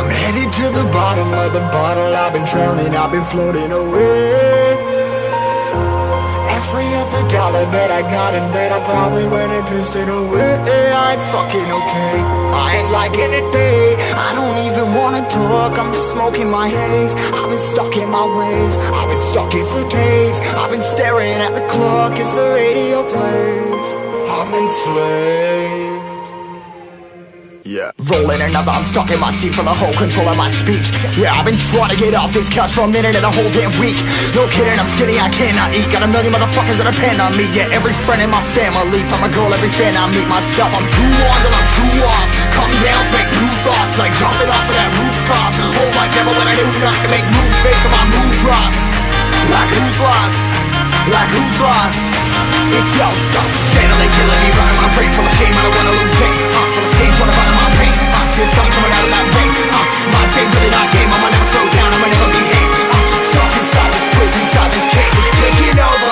I'm headed to the bottom of the bottle. I've been drowning, I've been floating away. Every other dollar that I got in bed, I probably went and pissed it away. I ain't fucking okay, I ain't liking it, babe. I don't even wanna talk, I'm just smoking my haze. I've been stuck in my ways, I've been stuck here for days. I've been staring at the clock as the radio plays. I'm enslaved. Yeah. Rolling another, I'm stuck in my seat for the whole control of my speech. Yeah, I've been trying to get off this couch for a minute and a whole damn week. No kidding, I'm skinny, I cannot eat. Got a million motherfuckers that depend on me. Yeah, every friend in my family, from a girl, every fan I meet myself. I'm too on till I'm too off. Come down, make new thoughts, like jumping off of that rooftop. Whole life never when I knew not to make moves based on my mood drops. Like who's lost? Like who's lost? It's yo, steadily killing me, running my brain full of shame. I don't wanna lose it, full of stage, trying to find my pain. I see the sun coming out of that rain. My fame really not tame, I'ma never slow down, I'ma never behave. Stuck inside this prison, inside this cage, it's taking over.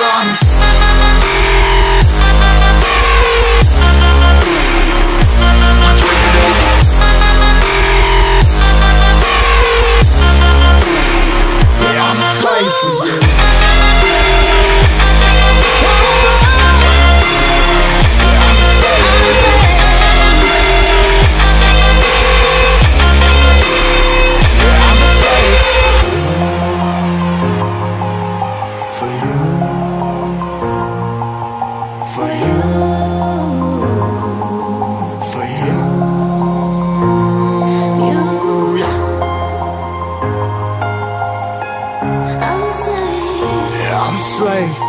Yeah, I'm a slave for you. Slave.